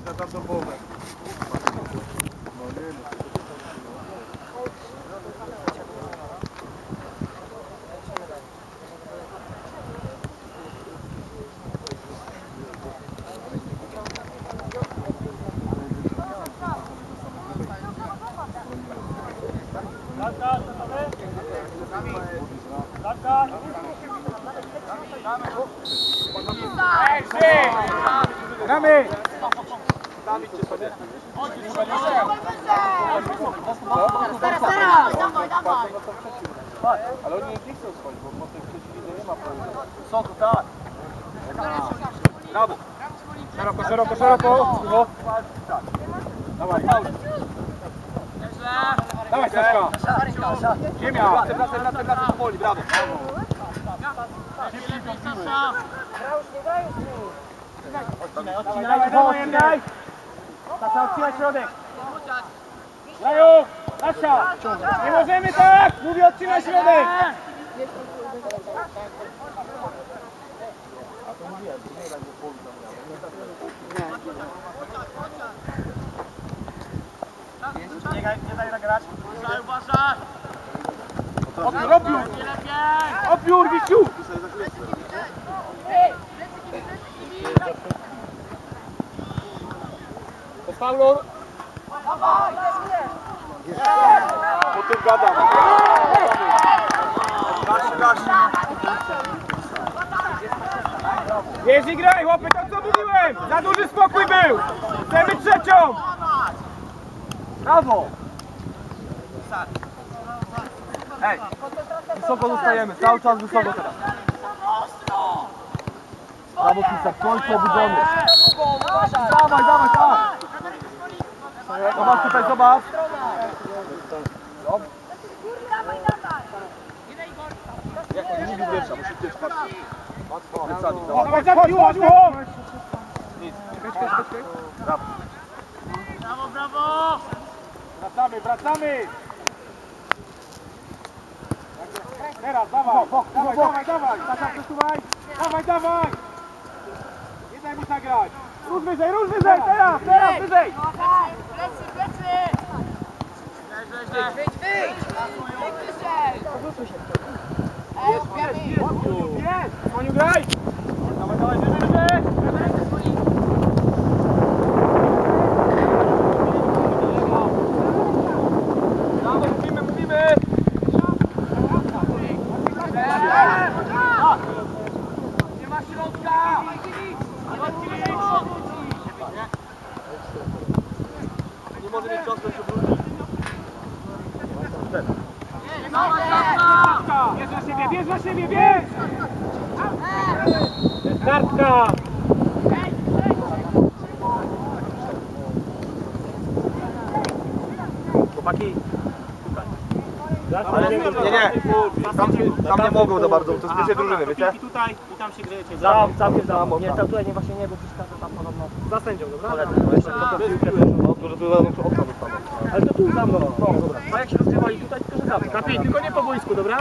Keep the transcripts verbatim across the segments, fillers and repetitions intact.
tam do połowy. Gramy! Dawid cię sobie. Stara, stara! Dawaj, dawaj! Ale oni nie chcą schodzić, bo potem przeciwnie nie ma problemu. Są tu, tak. Brawo! Szeroko, szeroko, szeroko! Cicho. Dawaj, dawaj Staszka! Ziemia! Wracaj, wracaj, wracaj, wracaj do poli, brawo! Odcinaj, odcinaj! Tata, odcinaj środek! Graju! Nasza! Nie możemy tak! Mówię, odcinaj środek! Nie, nie daj nagrać. Uważaj, uważaj! Opiór, opiór! Opiór, Wiciu! To Paulor! Po tym gadam. Gaś, gaś. Jest i graj, chłopy, to co mówiłem! Za duży spokój był! Chcemy trzecią! Brawo! Ej, wysoko zostajemy, cały czas wysoko teraz. Brawo, Krzysztof, w końcu obudzony. Dawaj, dawaj, tak! Zobacz tutaj, zobacz. Jak on nie widzę, musi być patrzeć. Plecami, dawaj. Dawaj, chodź, chodź, chodź! Nic. Brawo. Brawo, brawo! Wracamy, wracamy! Teraz, dawaj! Dawaj, dawaj, dawaj! Taka, przesuwaj! Dawaj, dawaj! Nie daj mu zagrać! Róż wyżej, róż wyżej! Teraz, teraz, wyżej! Plecy, plecy! Wyjdź, wyjdź! Wyjdź wyżej! Ej, odbijamy! Jest! Maniu, graj! Dawaj, dawaj, wyżej, wyżej! Brawo, mówimy, mówimy! Nie ma środka! Nie może mieć czasu, żeby wrócić. Bierz na siebie, bierz na siebie, bierz! Kartka! Chłopaki. Ale nie, nie, tam, tam nie mogą za bardzo, to jest pierwszej drużyny, wiecie? Tutaj i tam się grzejecie. Tam, całkiem tam. Nie, tam tutaj nie właśnie nie, bo przeszkadza tam podobno. Za sędzią, dobra? Ale to tu za mną. No, dobra. A jak się rozgrywali tutaj, tylko że za mną. Kapi, tylko nie po boisku, dobra?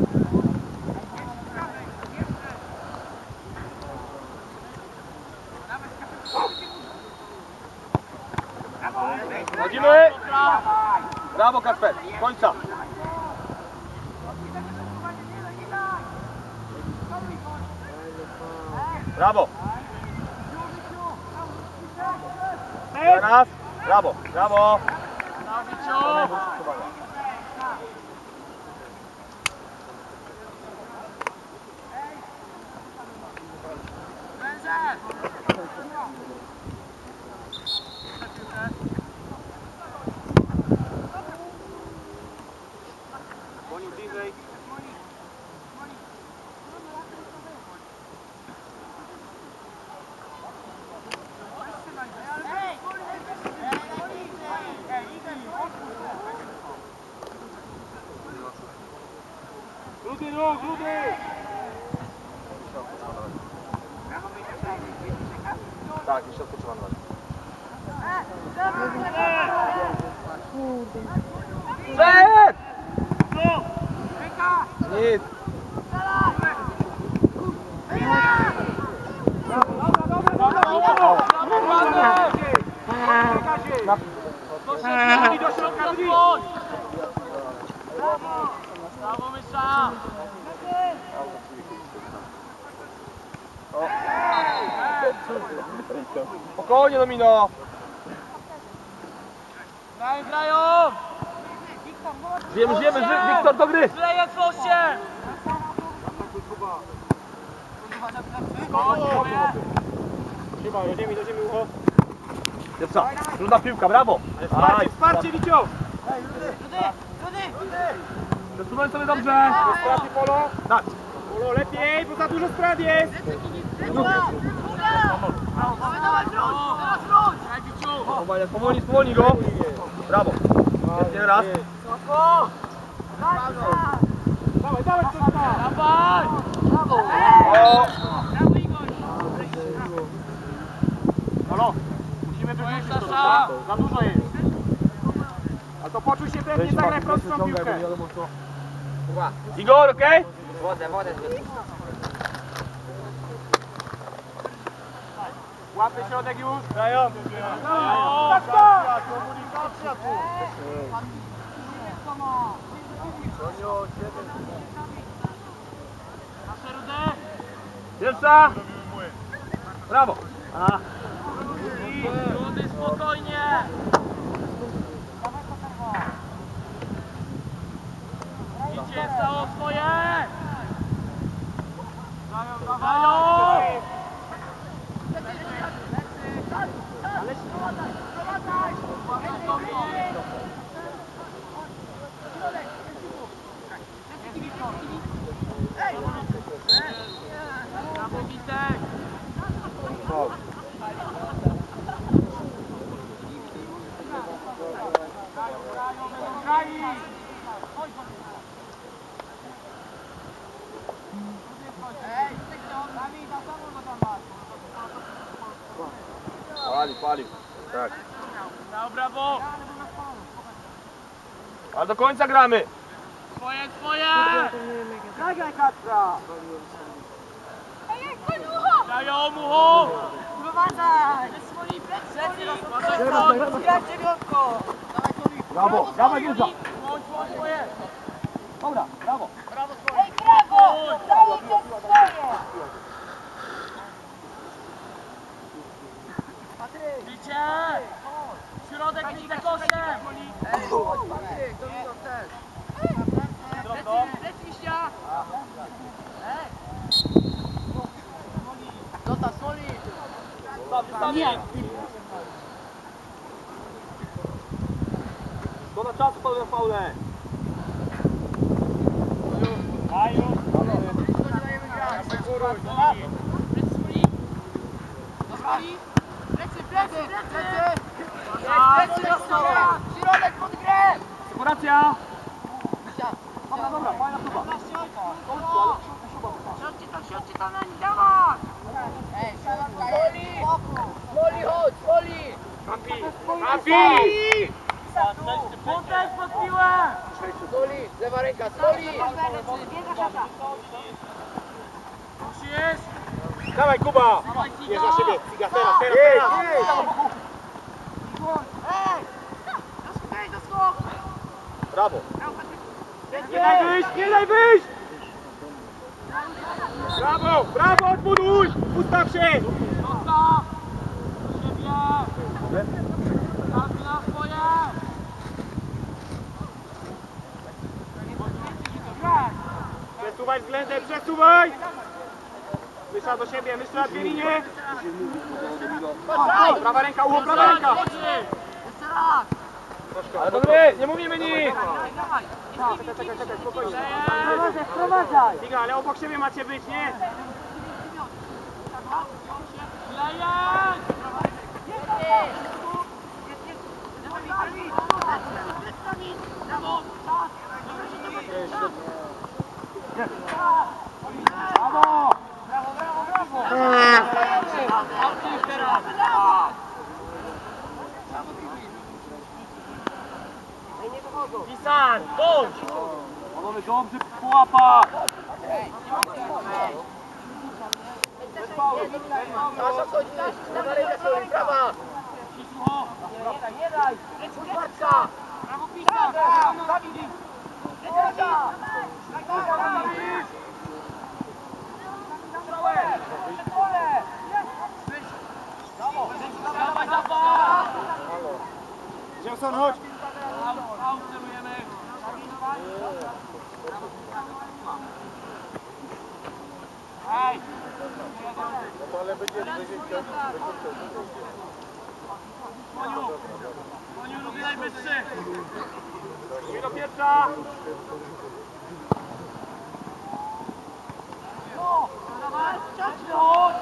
Chodzimy! Brawo, Kasper, końca! Brawo! Teraz! Brawo, brawo! Boniu bliżej. Rudy, ruch, rudy! Tak, jeszcze odpoczywam na razie. Przed! Nic! Drugi do środka, drugi! Brawo, Mysza! Spokojnie, Domino! Grają, grają! Żyjemy, żyjemy, ży... Wiktor, do gry! Zleje się! Trzymaj, do ziemi, do ziemi ucho. Pierwsza, trudna piłka, brawo! Wsparcie, wsparcie, Wiciu! Przesuwaj sobie dobrze! Straty Polo. Tak! Polo, lepiej, bo za dużo strat jest! Powoli, powolni, spowolni go! Brawo! Jeszcze raz! Dawaj, dawaj, co tam! Dawaj! O! Polo, musimy wyrzucić to, Sasza. za dużo jest. A to poczuj się pewnie, zagraj prostą piłkę. Igor, okej? Łapy środek już. Grają. Tak, tak! Komunikacja tu! Nasze rude! Pierwsza! Brawo! A. Rudy, spokojnie! Idzie, stało swoje! Dają! Brawo, Witek! Pali, pali. Tak. Brawo, brawo! Ale do końca gramy! Swoje, swoje! Zagraj, Kacpra! Dają muchą! Prowadzaj! Swoi plecy! Brawo, dawaj Gilza! Bądź, bądź, swoje! Dobra, brawo! Brawo, swoje! Ej, brawo! Dajcie swoje! Bicie! Środek idzie koszem! Plecy, plecy, iścia! Zostaw, soli! Nie! To na czas pełne faule! Plecy, plecy, plecy! Plecy do stoła! Środek pod grę! Sekuracja! Dobra, dobra, fajna próba. Siodźcie tam, siodźcie tam na nich, dawaj! Ej, Soli! Soli, chodź, Soli! Happy! Happy! Potem pod piłę! Soli, lewa ręka, Soli! Już jest! Dawaj, Kuba! Dawaj, Jest Figa! na siebie, Figa, teraz, teraz, teraz! Ej! Do skok, do skok! Brawo! Nie daj wyjść, nie daj wyjść! Brawo, brawo, odbuduj! Ustaw się! Zostaw! Do siebie! Każdy na swoje! Przesuwaj względem, przesuwaj! Mysza do siebie, mysza dwie linie! Prawa ręka, ucho, prawa ręka! Jeszcze raz! Ale do gry, nie mówimy nic! Dawaj! Czekaj, czekaj, czekaj, spokojnie. Prowadzaj! Figa, ale obok siebie macie być, nie? Brawo! Pisan, bądź! Panowie, dobrze, pułapa! Nasza schodzi, lewa ręka, prawa! Brawo, Pisa! Zabij! Jackson, chodź! Hej! Ale będzie, będzie chciał. Koniu! Koniu, lubię najwyższy! Chwila pierwsza. No! Dawaj! Chodź!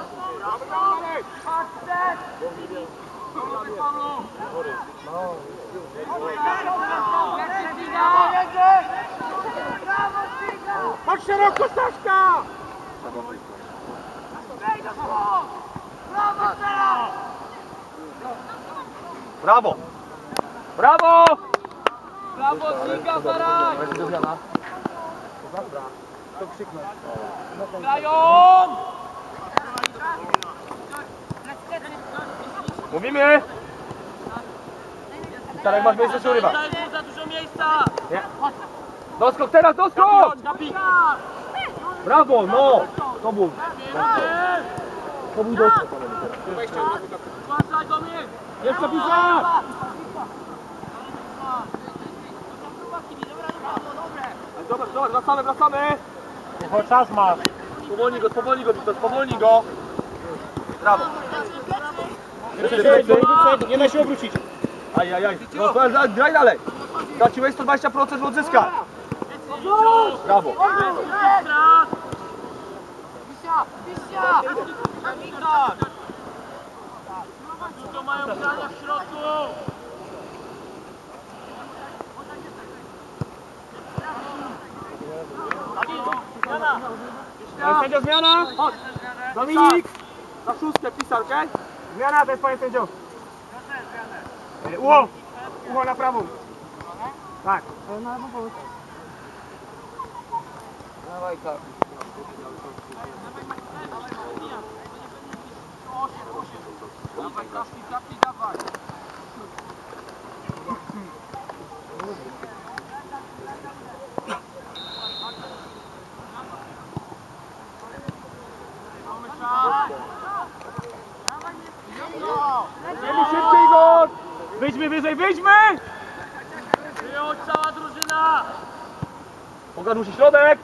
Patrz też! Chodź szeroko, Staszka! Brawo! Brawo! Brawo, Zinga, Zaraj! Grają! Mówimy! Starek, masz miejsce czy urywa? Daj mu za dużo miejsca! Nie. Doskok teraz, doskok! Brawo, no! To był. To był doskok. Uważaj do mnie! Jeszcze Pisa! Dobra, dobra, wracamy, wracamy! Bo czas masz. Spowolnij go, spowolnij go, Wiktor, spowolnij go! Brawo! Nie da się obrócić. Ajajaj, no to jest- graj dalej! Straciłeś sto dwadzieścia procent odzyska! Brawo! Pisia! Pisia! Dużo mają grania w środku! Sędzia zmiana! Chodź! Dominik! Na szóstkę pisarkę! Zmiana, to jest panie sędzio. Ucho! Ucho na prawą. Tak. Dawaj, kapnij, kapnij, dawaj! Idziemy szybciej, Igor! Wyjdźmy wyżej, wyjdźmy! Wyjąć cała drużyna! Ogarnij się środek!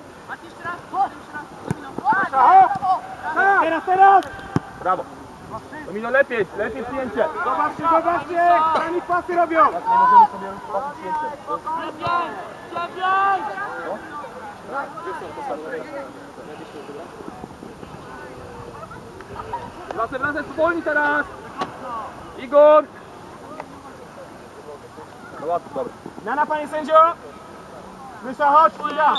Teraz, teraz! Brawo! Domino, lepiej, lepiej przyjęcie! Zobaczcie, zobaczcie! Oni pasy robią! Nie możemy sobie patrzeć przyjęcie. Lepiej! Lepiej! Wracaj, wracaj, spowolnij teraz! Igor! No łatwo, dobra. Zmiana, panie sędzio! Mysza, chodź, chwila!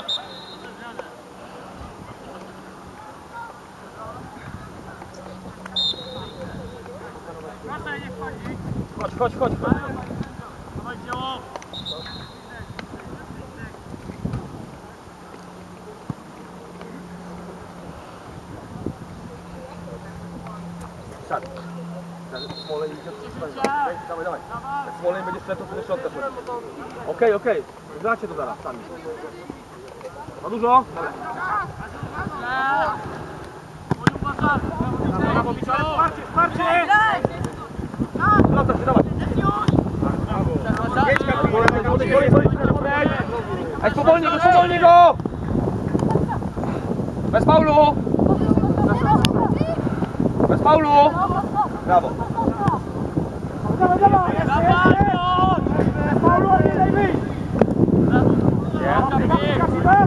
Proszę, nie wchodzi! Chodź, chodź, chodź. chodź. Dawaj, dzieło! Siadaj. Smolej idzie od Dawaj, dawaj. Jak Smolej będzie szedł, to do środka szedł. Okej, okej. Gracie to zaraz, sami. Ma dużo? Oj, uważaj! Brawo, Bicia. Wsparcie, wsparcie! Wracasz się, dawaj. Jedź, Kamil, Bolek, Bolek, Bolek, Bolek, Bolek. Ej, spowolnij go, spowolnij go! Bez faulu! Bez faulu! Brawo. Dawaj, dawaj! Jeszcze, Dawaj, jeszcze! chodź! Paulu, nie daj wyjść! Kasiba?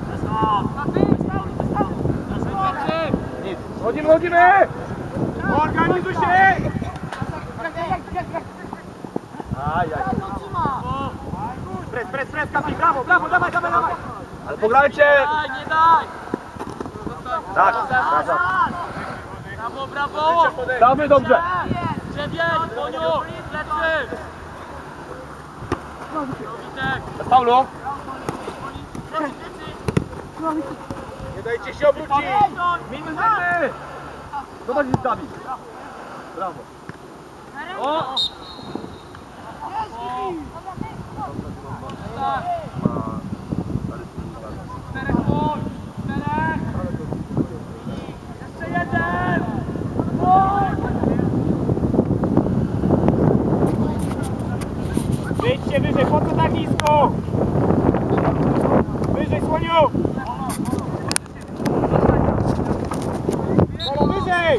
Nic. Chodzimy, chodzimy! Organizuj się! Ajaj. Pres, pres, pres, Kapi, brawo, brawo, dawaj, dawaj, dawaj! Ale pograjcie! Daj, nie daj! Tak, tak, tak. Brawo, brawo! Damy dobrze. Dziewięć, Boniu! Plecy! Witek! Bez faulu. Nie dajcie się obrócić! Minus jedny. Zobacz, jest Dawid. Brawo. O! Wyjdźcie wyżej, po co tak nisko? Wyżej, Słoniu! Polo, wyżej!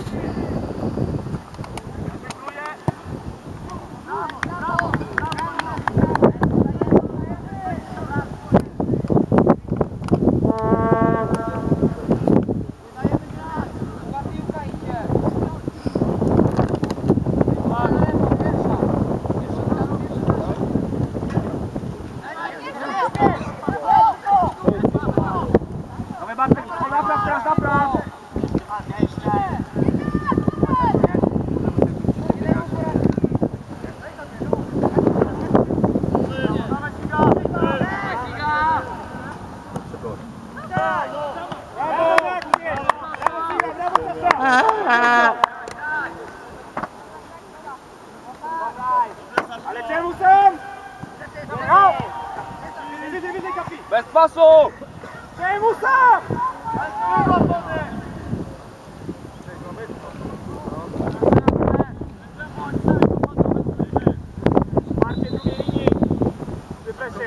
Dawaj Bartek, napraw teraz, napraw! Ale czemu sam? No! Wyżej, wyżej, kapi! Bez pasu! Czemu sam? Marcie drugiej linii. Wypresie.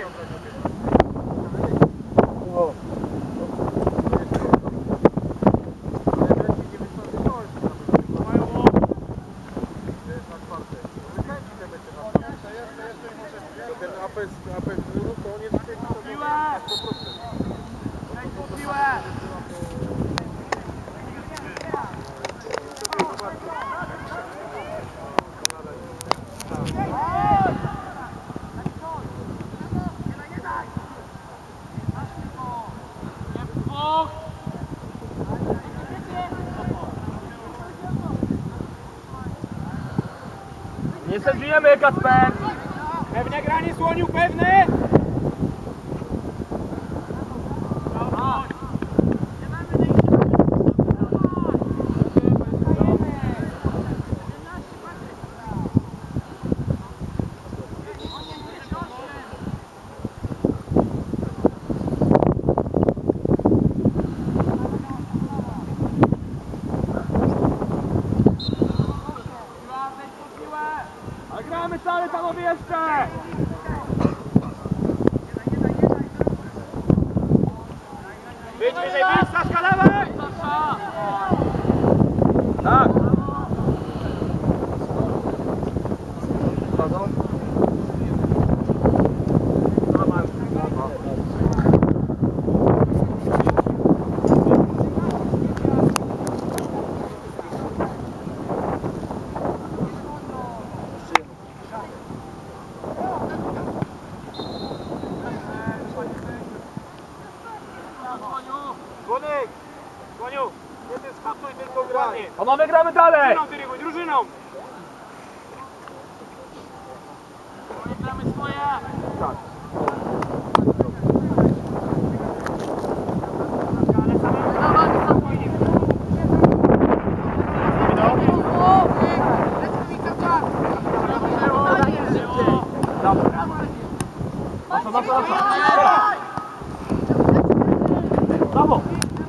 Nie sędziujemy, Kacper! Pewne granie, Słoniu, pewne? A gramy cały panowie jeszcze! Wyjdź wyżej, wyjdź, Saszka, dawaj! Tak! Słonek! Słoniu, nie ty skakuj, tylko granie. Panowie, gramy dalej! Drużyną dyryguj, drużyną! Gramy swoje! Tak. Ale samemu spokojnie. Nasza, nasza, nasza! Brawo!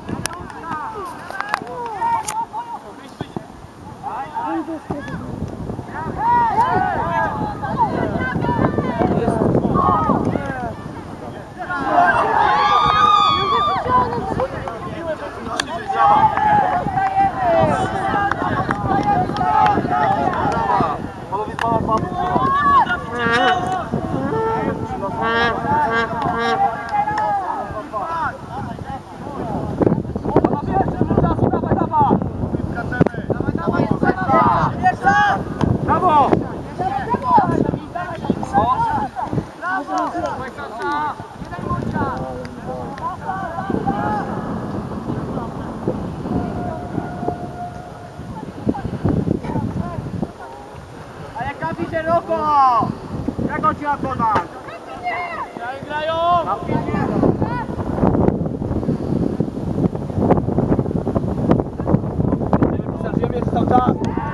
Brawo! Ale kapi szeroko! Jak on ci ma podać? Jak grają? Sędziujemy jeszcze cały czas!